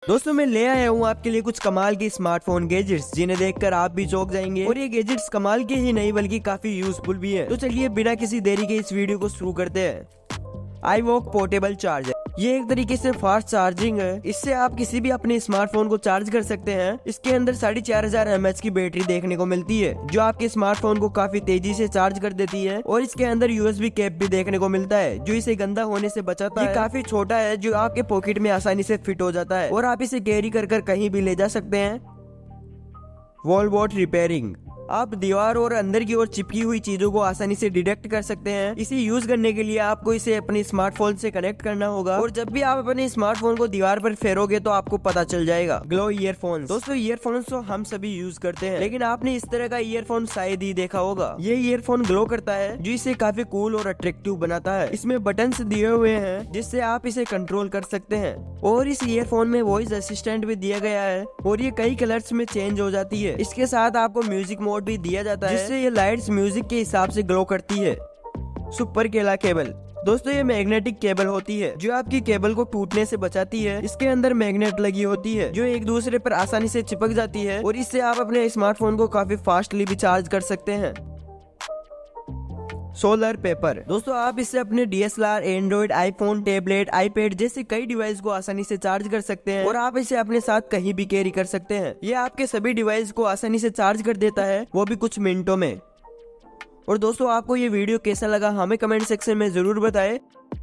दोस्तों मैं ले आया हूँ आपके लिए कुछ कमाल की स्मार्टफोन गैजेट्स जिन्हें देखकर आप भी चौंक जाएंगे। और ये गैजेट्स कमाल के ही नहीं बल्कि काफी यूजफुल भी है। तो चलिए बिना किसी देरी के इस वीडियो को शुरू करते हैं। iVook पोर्टेबल चार्जर, ये एक तरीके से फास्ट चार्जिंग है। इससे आप किसी भी अपने स्मार्टफोन को चार्ज कर सकते हैं। इसके अंदर 4500 mAh की बैटरी देखने को मिलती है जो आपके स्मार्टफोन को काफी तेजी से चार्ज कर देती है। और इसके अंदर USB कैप भी देखने को मिलता है जो इसे गंदा होने से बचाता है। ये काफी छोटा है जो आपके पॉकेट में आसानी से फिट हो जाता है और आप इसे कैरी कर कहीं भी ले जा सकते हैं। वॉल वॉट रिपेयरिंग, आप दीवार और अंदर की ओर चिपकी हुई चीजों को आसानी से डिटेक्ट कर सकते हैं। इसे यूज करने के लिए आपको इसे अपने स्मार्टफोन से कनेक्ट करना होगा और जब भी आप अपने स्मार्टफोन को दीवार पर फेरोगे तो आपको पता चल जाएगा। ग्लो ईयरफोन्स, दोस्तों ईयरफोन्स तो हम सभी यूज करते हैं लेकिन आपने इस तरह का ईयरफोन शायद ही देखा होगा। ये ईयरफोन ग्लो करता है जो इसे काफी कूल और अट्रैक्टिव बनाता है। इसमें बटन्स दिए हुए हैं जिससे आप इसे कंट्रोल कर सकते हैं और इस ईयरफोन में वॉइस असिस्टेंट भी दिया गया है और ये कई कलर्स में चेंज हो जाती है। इसके साथ आपको म्यूजिक मोड भी दिया जाता है जिससे ये लाइट्स म्यूजिक के हिसाब से ग्लो करती है। सुपर केला केबल, दोस्तों ये मैग्नेटिक केबल होती है जो आपकी केबल को टूटने से बचाती है। इसके अंदर मैग्नेट लगी होती है जो एक दूसरे पर आसानी से चिपक जाती है और इससे आप अपने स्मार्टफोन को काफी फास्टली भी चार्ज कर सकते हैं। सोलर पेपर, दोस्तों आप इससे अपने DSLR, android, iPhone, tablet, iPad जैसे कई डिवाइस को आसानी से चार्ज कर सकते हैं और आप इसे अपने साथ कहीं भी कैरी कर सकते हैं। ये आपके सभी डिवाइस को आसानी से चार्ज कर देता है, वो भी कुछ मिनटों में। और दोस्तों आपको ये वीडियो कैसा लगा हमें कमेंट सेक्शन में जरूर बताएं।